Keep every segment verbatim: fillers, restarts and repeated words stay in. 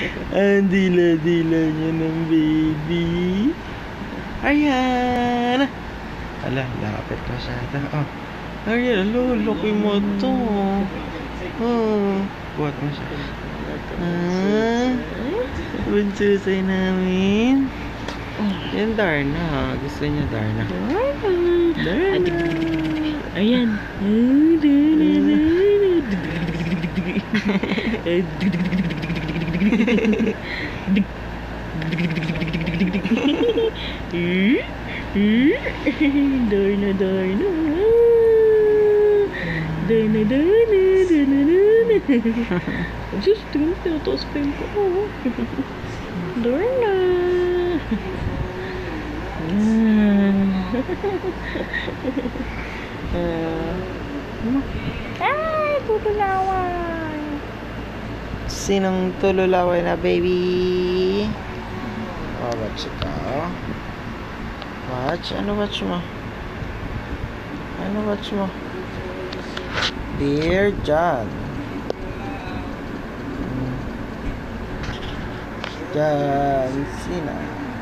Ang dila-dila niya ng baby. Ayan. Ala, lapit pa siya. Oh. Ayan, alo, laki mo to. Oh. Buhat mo siya. Ah, bunsusay namin. Yan, Darna. Gusto niya, Darna. Darna. Ayan. Darna, Darna. Darna, Darna, Darna, Darna. Diyos, tingnan mo, taos pa yung ko. Darna. Ay, tutulaway. Sinong tululaway na, baby? Oh, watch ito. Watch? Ano watch mo? Ano watch mo? Dear John. John Cena.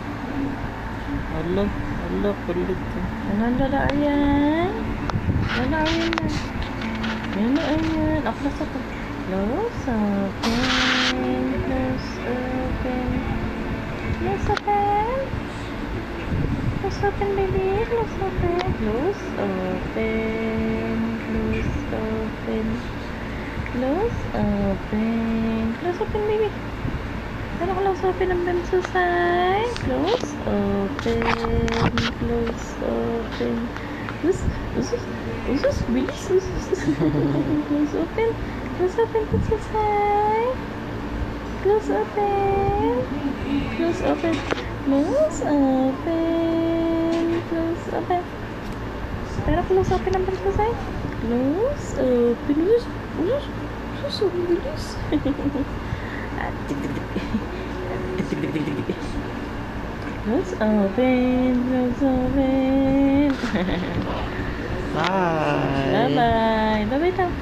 Alo, alo, kulit. Ano lala ayan? Lala ayan na. Ano ayan? Ako na sa ko. Close open. Close open. Close open. Close open, baby. Close open. Close open. Close open. Close open. Close open, baby. Ano close open ang bensusay? Close open. Close open. Close. Close. Close. Bilis. Close open. Close open bensusay. Close open. Close open. Close open. Close open. Pero close open ang bensusay? Close open. Close. Close. Close open. Bilis. Close open, close open. Bye. Bye-bye. Bye-bye daw.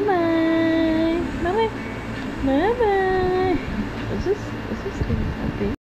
Bye-bye. Bye-bye. Bye-bye. Is this, is this thing happy?